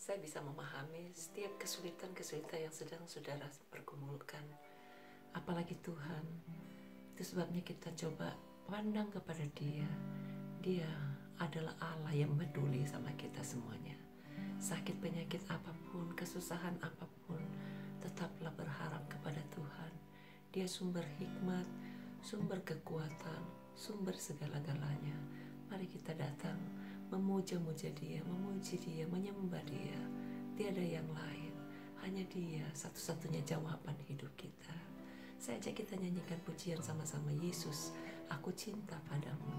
Saya bisa memahami setiap kesulitan-kesulitan yang sedang saudara pergumulkan. Apalagi Tuhan. Itu sebabnya kita coba pandang kepada Dia. Dia adalah Allah yang peduli sama kita semuanya. Sakit penyakit apapun, kesusahan apapun, tetaplah berharap kepada Tuhan. Dia sumber hikmat, sumber kekuatan, sumber segala-galanya. Mari kita datang memuja-muja Dia, memuji Dia, menyembah Dia. Tiada yang lain, hanya Dia satu-satunya jawaban hidup kita. Saya ajak kita nyanyikan pujian sama-sama. Yesus, aku cinta padamu.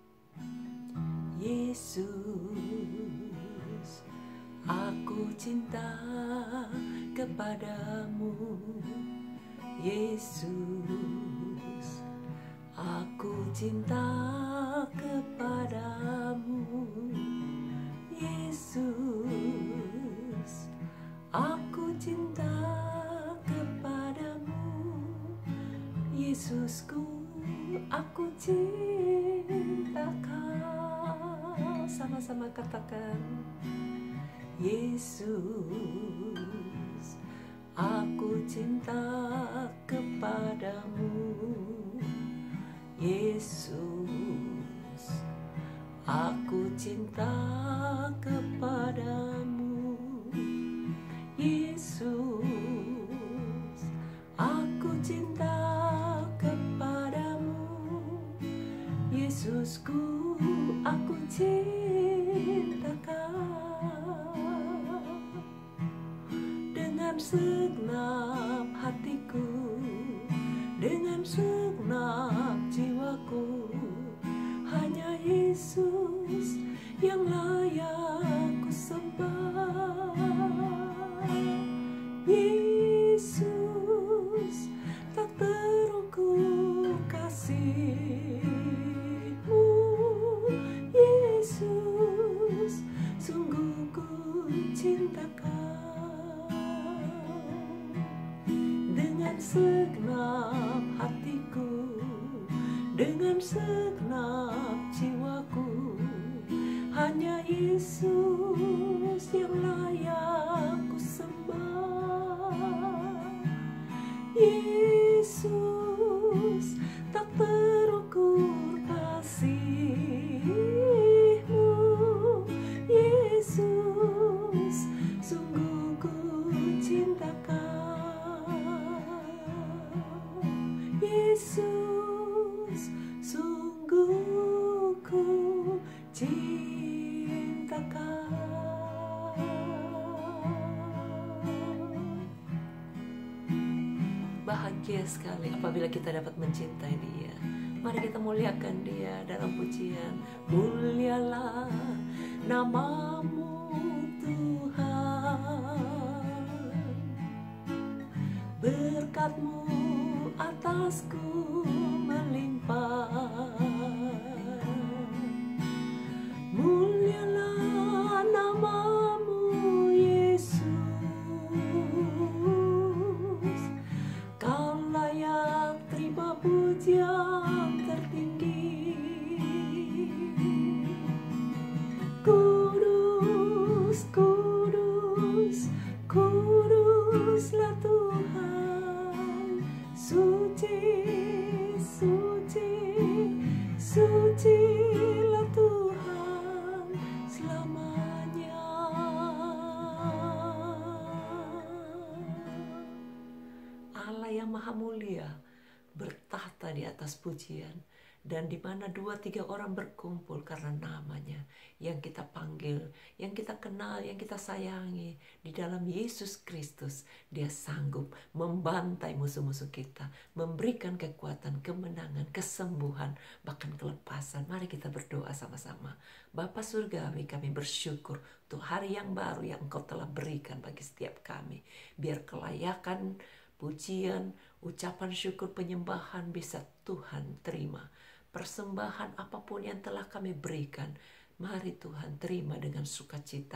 Yesus, aku cinta kepadamu. Yesus, aku cinta kepadamu. Yesus, aku cinta kepadamu. Yesusku, aku cinta Kau. Sama-sama katakan. Yesus, aku cinta kepadamu. Yesus, aku cinta kepadamu. Yesus, aku cinta kepadamu. Yesusku, aku cinta Kau. Dengan segenap hatiku, dengan segenap jiwaku, hanya Yesus yang layak ku sembah. Yesus, tak terukur kasih-Mu. Yesus, sungguh ku cinta Kau. Dengan segenap hatiku, dengan segenap jiwaku, hanya Yesus yang layak ku sembah. Yesus, tak terukur kasih-Mu. Yesus, sungguh ku cinta Kau. Yesus, sungguh ku cinta Kau. Bahagia sekali apabila kita dapat mencintai Dia. Mari kita muliakan Dia dalam pujian. Mulialah nama-Mu Tuhan, berkat-Mu atasku melimpah. Mulialah nama-Mu Yesus, Kau layak terima pujian tertinggi. Kudus, kudus, kuduslah Tuhan. Suci, suci, sucilah Tuhan selamanya. Allah yang maha mulia bertahta di atas pujian, dan di mana 2-3 orang berkumpul karena namanya, yang kita panggil, yang kita kenal, yang kita sayangi, di dalam Yesus Kristus, Dia sanggup membantai musuh-musuh kita, memberikan kekuatan, kemenangan, kesembuhan, bahkan kelepasan. Mari kita berdoa sama-sama. Bapa Surgawi, kami bersyukur untuk hari yang baru yang Engkau telah berikan bagi setiap kami. Biar kelayakan pujian, ucapan syukur, penyembahan bisa Tuhan terima. Persembahan apapun yang telah kami berikan, mari Tuhan terima dengan sukacita.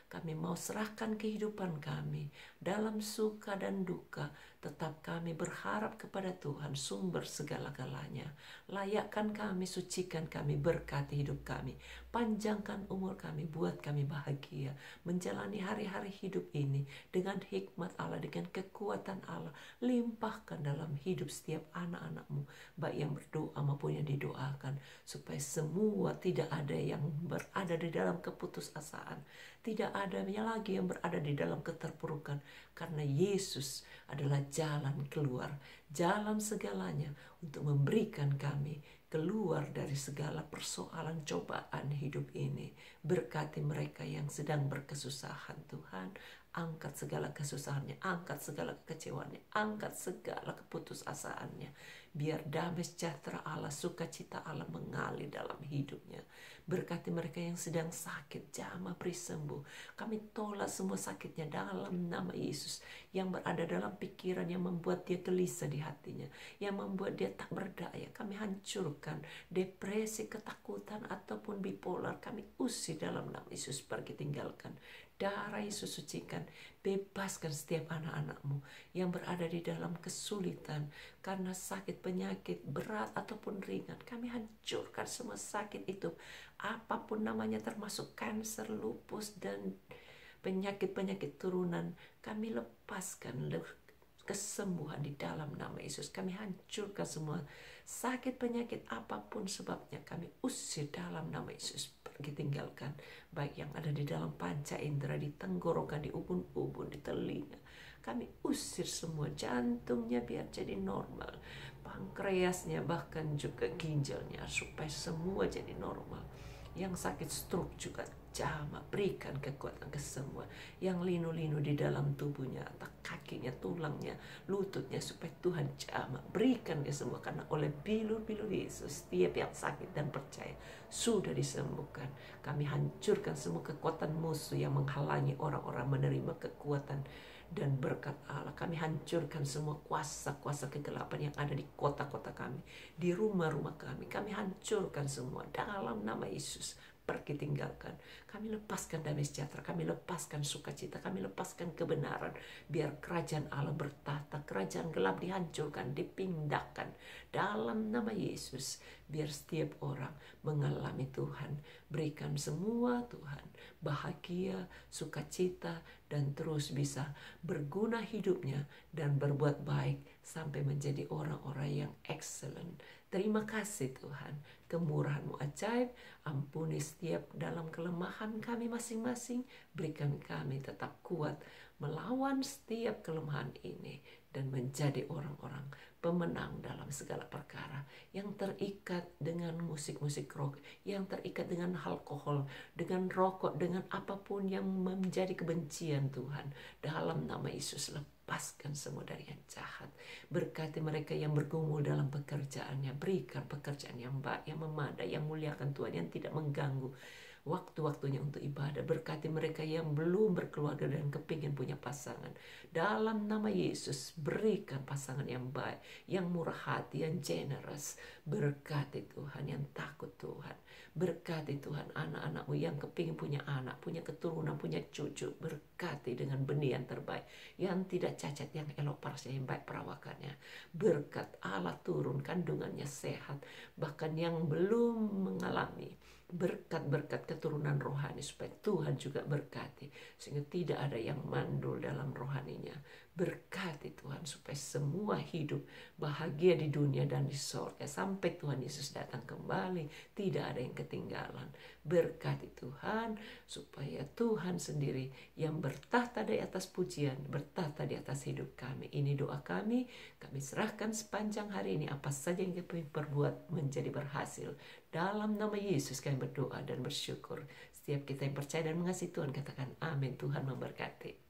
Kami mau serahkan kehidupan kami dalam suka dan duka. Tetap kami berharap kepada Tuhan, sumber segala-galanya. Layakkan kami, sucikan kami, berkati hidup kami. Panjangkan umur kami, buat kami bahagia. Menjalani hari-hari hidup ini dengan hikmat Allah, dengan kekuatan Allah. Limpahkan dalam hidup setiap anak-anak-Mu, baik yang berdoa maupun yang didoakan. Supaya semua tidak ada yang berada di dalam keputusasaan. Tidak ada lagi yang berada di dalam keterpurukan. Karena Yesus adalah jalan keluar, jalan segalanya untuk memberikan kami keluar dari segala persoalan cobaan hidup ini. Berkati mereka yang sedang berkesusahan, Tuhan. Angkat segala kesusahannya, angkat segala kekecewaannya, angkat segala keputusasaannya. Biar damai sejahtera Allah, sukacita Allah mengalir dalam hidupnya. Berkati mereka yang sedang sakit, jamah beri sembuh. Kami tolak semua sakitnya dalam nama Yesus. Yang berada dalam pikiran yang membuat dia gelisah di hatinya, yang membuat dia tak berdaya, kami hancurkan. Depresi, ketakutan ataupun bipolar, kami usir dalam nama Yesus, pergi tinggalkan. Darah Yesus sucikan, bebaskan setiap anak-anak-Mu yang berada di dalam kesulitan karena sakit penyakit berat ataupun ringan. Kami hancurkan semua sakit itu, apapun namanya, termasuk kanker, lupus, dan penyakit-penyakit turunan. Kami lepaskan kesembuhan di dalam nama Yesus. Kami hancurkan semua sakit penyakit apapun sebabnya. Kami usir dalam nama Yesus, pergi tinggalkan. Baik yang ada di dalam panca indera, di tenggorokan, di ubun-ubun, di telinga. Kami usir semua. Jantungnya biar jadi normal, pankreasnya, bahkan juga ginjalnya, supaya semua jadi normal. Yang sakit stroke juga jamah, berikan kekuatan kesembuhan. Yang linu-linu di dalam tubuhnya, kakinya, tulangnya, lututnya, supaya Tuhan jamah, berikan kesembuhan. Karena oleh bilur-bilur Yesus, setiap yang sakit dan percaya sudah disembuhkan. Kami hancurkan semua kekuatan musuh yang menghalangi orang-orang menerima kekuatan dan berkat Allah. Kami hancurkan semua kuasa-kuasa kegelapan yang ada di kota-kota kami, di rumah-rumah kami. Kami hancurkan semua dalam nama Yesus. Pergi tinggalkan. Kami lepaskan damai sejahtera, kami lepaskan sukacita, kami lepaskan kebenaran. Biar kerajaan Allah bertahta, kerajaan gelap dihancurkan, dipindahkan dalam nama Yesus. Biar setiap orang mengalami Tuhan. Berikan semua Tuhan bahagia, sukacita, dan terus bisa berguna hidupnya dan berbuat baik sampai menjadi orang-orang yang excellent. Terima kasih Tuhan, kemurahan-Mu ajaib. Ampuni setiap dalam kelemahan kami masing-masing. Berikan kami tetap kuat melawan setiap kelemahan ini dan menjadi orang-orang pemenang dalam segala perkara, yang terikat dengan musik-musik rock, yang terikat dengan alkohol, dengan rokok, dengan apapun yang menjadi kebencian Tuhan. Dalam nama Yesus, lepaskan semua dari yang jahat. Berkati mereka yang bergumul dalam pekerjaannya. Berikan pekerjaan yang baik, yang memadai, yang muliakan Tuhan, yang tidak mengganggu waktu-waktunya untuk ibadah. Berkati mereka yang belum berkeluarga dan kepingin punya pasangan. Dalam nama Yesus, berikan pasangan yang baik, yang murah hati, yang generous. Berkati Tuhan, yang takut Tuhan. Berkati Tuhan anak-anak-Mu yang kepingin punya anak, punya keturunan, punya cucu. Berkati dengan benih yang terbaik, yang tidak cacat, yang elok parasnya, yang baik perawakannya. Berkat Allah turun, kandungannya sehat. Bahkan yang belum mengalami berkat-berkat keturunan rohani, supaya Tuhan juga berkati, sehingga tidak ada yang mandul dalam rohaninya. Berkati Tuhan supaya semua hidup bahagia di dunia dan di sorga sampai Tuhan Yesus datang kembali, tidak ada yang ketinggalan. Berkati Tuhan supaya Tuhan sendiri yang bertahta di atas pujian, bertahta di atas hidup kami. Ini doa kami serahkan sepanjang hari ini. Apa saja yang kami perbuat menjadi berhasil. Dalam nama Yesus kami berdoa dan bersyukur. Setiap kita yang percaya dan mengasihi Tuhan katakan amin. Tuhan memberkati.